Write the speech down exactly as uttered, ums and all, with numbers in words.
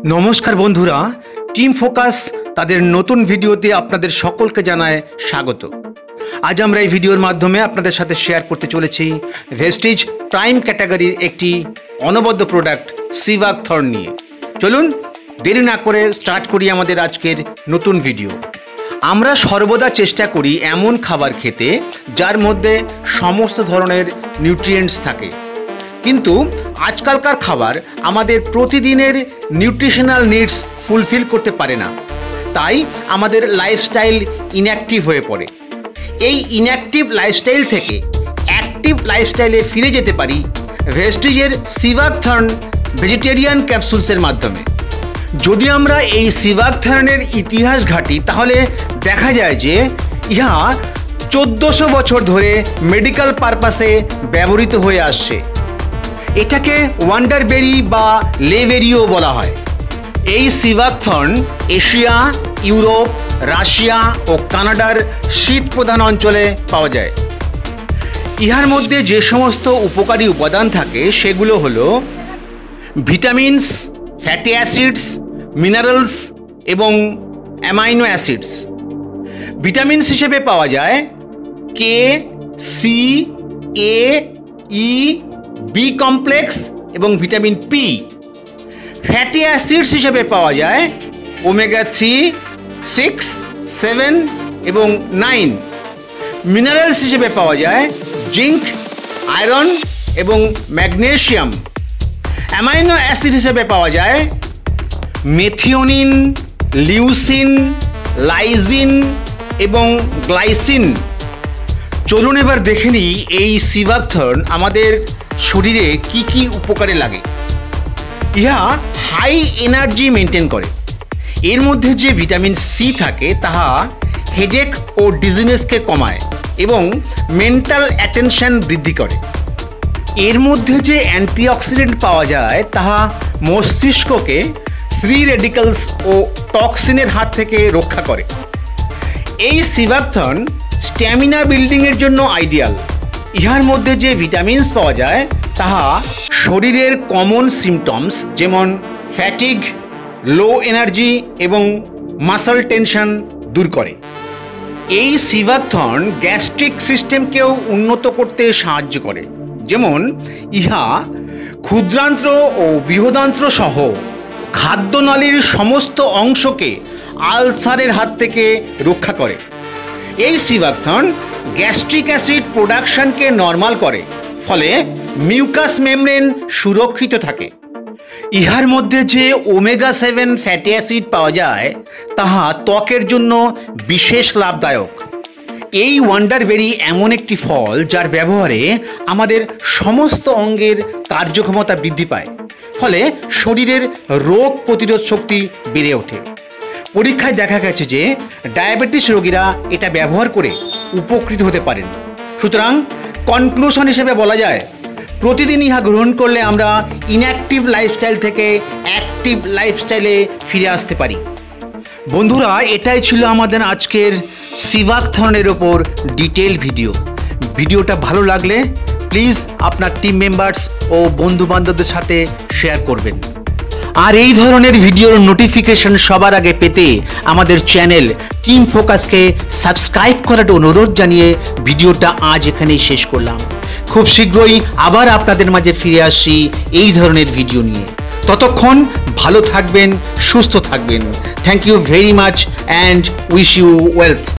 নমস্কার বন্ধুরা, team focus তাদের নতুন ভিডিওতে আপনাদের সকলকে জানায় স্বাগত। আজ আমরা এই ভিডিওর মাধ্যমে আপনাদের সাথে শেয়ার করতে চলেছি ভেস্টিজ প্রাইম ক্যাটাগরির একটি অনবদ্য প্রোডাক্ট সিভাক থর্ন নিয়ে। চলুন দেরি না করে স্টার্ট করি আমাদের আজকের নতুন ভিডিও। আমরা সর্বদা চেষ্টা করি এমন খাবার খেতে যার মধ্যে সমস্ত ধরনের নিউট্রিয়েন্টস থাকে, কিন্তু আজকালকার খাবার আমাদের প্রতিদিনের নিউট্রিশনাল নিডস ফুলফিল করতে পারে না, তাই আমাদের লাইফস্টাইল ইনঅ্যাক্টিভ হয়ে পড়ে। এই ইনঅ্যাক্টিভ লাইফস্টাইল থেকে অ্যাক্টিভ লাইফস্টাইলে ফিরে যেতে পারি ভেস্টিজের সিভাক থর্ন ভেজিটেরিয়ান ক্যাপসুলসের মাধ্যমে। যদি আমরা এই সিভাক থর্নের ইতিহাস ঘাঁটি তাহলে দেখা যায় যে ইহা চোদ্দোশো বছর ধরে মেডিকেল পারপাসে ব্যবহৃত হয়ে আসছে। এটাকে ওয়ান্ডারবেরি বা লেবেরিও বলা হয়। এই sea buckthorn Asia, Europe, Russia ও কানাডার শীত প্রধান অঞ্চলে পাওয়া যায়। ইহার মধ্যে যে সমস্ত উপকারী উপাদান থাকে সেগুলো হলো ভিটামিনস, ফ্যাটি অ্যাসিডস, মিনারেলস এবং অ্যামাইনো অ্যাসিডস। ভিটামিনস হিসেবে পাওয়া যায় K, C, A, E, B complex এবং ভিটামিন পি। ফ্যাটি অ্যাসিডস হিসেবে পাওয়া যায় ওমেগা থ্রি, সিক্স, সেভেন এবং নাইন। মিনারেলস হিসেবে পাওয়া যায় জিঙ্ক, আয়রন এবং ম্যাগনেসিয়াম। অ্যামাইনো অ্যাসিড হিসেবে পাওয়া যায় মেথিওনিন, লিউসিন, লাইজিন এবং গ্লাইসিন। চলুন এবার দেখে নিই এই সিভাক থর্ন আমাদের শরীরে কি কি উপকারে লাগে। ইহা হাই এনার্জি মেনটেন করে। এর মধ্যে যে ভিটামিন সি থাকে তাহা হেডেক ও ডিজিনেসকে কমায় এবং মেন্টাল অ্যাটেনশন বৃদ্ধি করে। এর মধ্যে যে অ্যান্টিঅক্সিডেন্ট পাওয়া যায় তাহা মস্তিষ্ককে ফ্রি রেডিক্যালস ও টক্সিনের হাত থেকে রক্ষা করে। এই সিভাক থর্ন স্ট্যামিনা বিল্ডিংয়ের জন্য আইডিয়াল। ইহার মধ্যে যে ভিটামিনস পাওয়া যায় তাহা শরীরের কমন সিমটমস যেমন ফ্যাটিগ, লো এনার্জি এবং মাসল টেনশন দূর করে। এই সিভাক থর্ন গ্যাস্ট্রিক সিস্টেমকেও উন্নত করতে সাহায্য করে, যেমন ইহা ক্ষুদ্রান্ত্র ও বৃহদান্ত্র সহ খাদ্যনালীর সমস্ত অংশকে আলসারের হাত থেকে রক্ষা করে। এই সিভাক থর্ন গ্যাস্ট্রিক অ্যাসিড প্রোডাকশনকে নর্মাল করে, ফলে মিউকাস মেমব্রেন সুরক্ষিত থাকে। ইহার মধ্যে যে ওমেগা সেভেন ফ্যাটি অ্যাসিড পাওয়া যায় তাহা ত্বকের জন্য বিশেষ লাভদায়ক। এই ওয়ান্ডারবেরি এমন একটি ফল যার ব্যবহারে আমাদের সমস্ত অঙ্গের কার্যক্ষমতা বৃদ্ধি পায়, ফলে শরীরের রোগ প্রতিরোধ শক্তি বেড়ে ওঠে। পরীক্ষায় দেখা গেছে যে ডায়াবেটিস রোগীরা এটা ব্যবহার করে উপকৃত হতে পারেন। সুতরাং কনক্লুশন হিসেবে বলা যায় প্রতিদিন ইহা গ্রহণ করলে আমরা ইনঅ্যাক্টিভ লাইফস্টাইল থেকে অ্যাক্টিভ লাইফস্টাইলে ফিরে আসতে পারি। বন্ধুরা, এটাই ছিল আমাদের আজকের সিভাক থর্নের ওপর ডিটেল ভিডিও। ভিডিওটা ভালো লাগলে প্লিজ আপনার টিম মেম্বার্স ও বন্ধু বান্ধবদের সাথে শেয়ার করবেন। আর এই ধরনের ভিডিওর নোটিফিকেশন সবার আগে পেতে আমাদের চ্যানেল টিম ফোকাসকে সাবস্ক্রাইব করার অনুরোধ জানিয়ে ভিডিওটা আজ এখানেই শেষ করলাম। খুব শীঘ্রই আবার আপনাদের মাঝে ফিরে আসছি এই ধরনের ভিডিও নিয়ে। ততক্ষণ ভালো থাকবেন, সুস্থ থাকবেন। Thank you very much and wish you wealth.